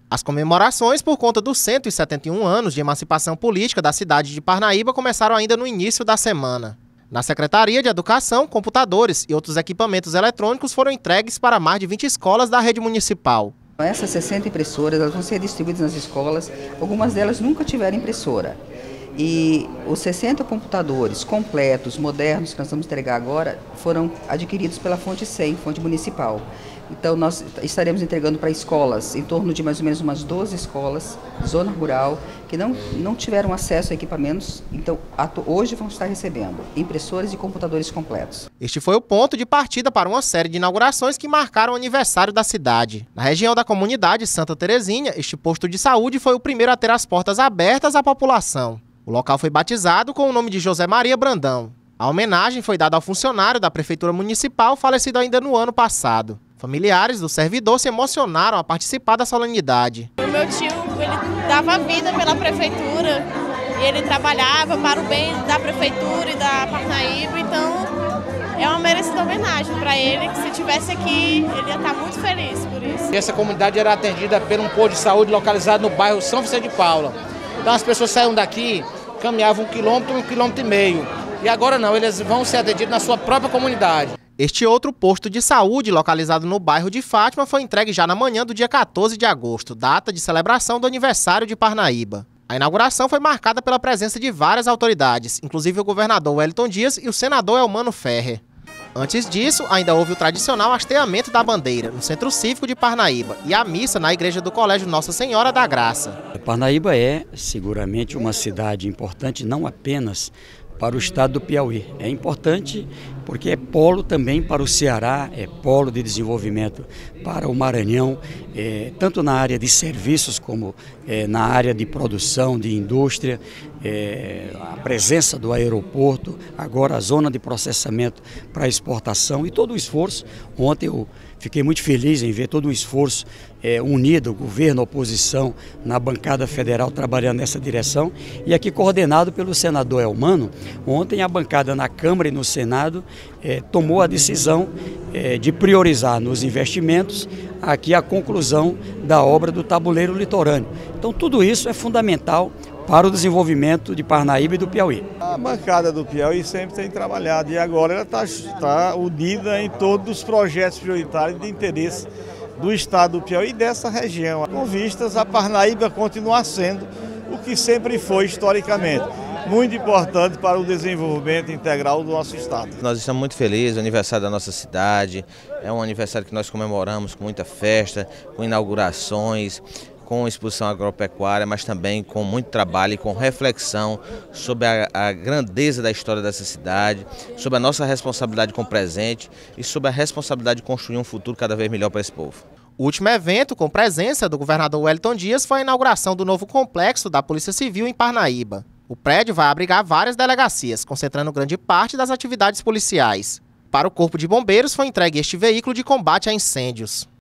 As comemorações por conta dos 171 anos de emancipação política da cidade de Parnaíba começaram ainda no início da semana. Na Secretaria de Educação, computadores e outros equipamentos eletrônicos foram entregues para mais de 20 escolas da rede municipal. Essas 60 impressoras elas vão ser distribuídas nas escolas, algumas delas nunca tiveram impressora. E os 60 computadores completos, modernos, que nós vamos entregar agora, foram adquiridos pela Fonte 100, fonte municipal. Então nós estaremos entregando para escolas, em torno de mais ou menos umas 12 escolas, zona rural, que não tiveram acesso a equipamentos, então hoje vão estar recebendo impressores e computadores completos. Este foi o ponto de partida para uma série de inaugurações que marcaram o aniversário da cidade. Na região da comunidade Santa Terezinha, este posto de saúde foi o primeiro a ter as portas abertas à população. O local foi batizado com o nome de José Maria Brandão. A homenagem foi dada ao funcionário da Prefeitura Municipal, falecido ainda no ano passado. Familiares do servidor se emocionaram a participar da solenidade. O meu tio, ele dava vida pela Prefeitura, e ele trabalhava para o bem da Prefeitura e da Parnaíba, então é uma merecida homenagem para ele, que se estivesse aqui, ele ia estar muito feliz por isso. Essa comunidade era atendida por um posto de saúde localizado no bairro São Vicente de Paula. Então as pessoas saíam daqui, caminhavam 1 quilômetro, 1,5 quilômetros. E agora não, eles vão ser atendidos na sua própria comunidade. Este outro posto de saúde, localizado no bairro de Fátima, foi entregue já na manhã do dia 14 de agosto, data de celebração do aniversário de Parnaíba. A inauguração foi marcada pela presença de várias autoridades, inclusive o governador Wellington Dias e o senador Elmano Ferrer. Antes disso, ainda houve o tradicional hasteamento da bandeira no Centro Cívico de Parnaíba e a missa na igreja do Colégio Nossa Senhora da Graça. Parnaíba é seguramente uma cidade importante não apenas para o estado do Piauí. É importante porque é polo também para o Ceará, é polo de desenvolvimento para o Maranhão, tanto na área de serviços como na área de produção, de indústria, a presença do aeroporto, agora a zona de processamento para exportação e todo o esforço. Ontem eu fiquei muito feliz em ver todo o esforço unido, governo, oposição, na bancada federal trabalhando nessa direção e aqui coordenado pelo senador Elmano. Ontem a bancada na Câmara e no Senado tomou a decisão de priorizar nos investimentos aqui a conclusão da obra do tabuleiro litorâneo. Então tudo isso é fundamental para o desenvolvimento de Parnaíba e do Piauí. A bancada do Piauí sempre tem trabalhado e agora ela está unida em todos os projetos prioritários de interesse do estado do Piauí e dessa região, com vistas a Parnaíba continuar sendo o que sempre foi historicamente. Muito importante para o desenvolvimento integral do nosso estado. Nós estamos muito felizes, o aniversário da nossa cidade, é um aniversário que nós comemoramos com muita festa, com inaugurações, com exposição agropecuária, mas também com muito trabalho e com reflexão sobre a grandeza da história dessa cidade, sobre a nossa responsabilidade com o presente e sobre a responsabilidade de construir um futuro cada vez melhor para esse povo. O último evento, com presença do governador Wellington Dias, foi a inauguração do novo complexo da Polícia Civil em Parnaíba. O prédio vai abrigar várias delegacias, concentrando grande parte das atividades policiais. Para o Corpo de Bombeiros foi entregue este veículo de combate a incêndios.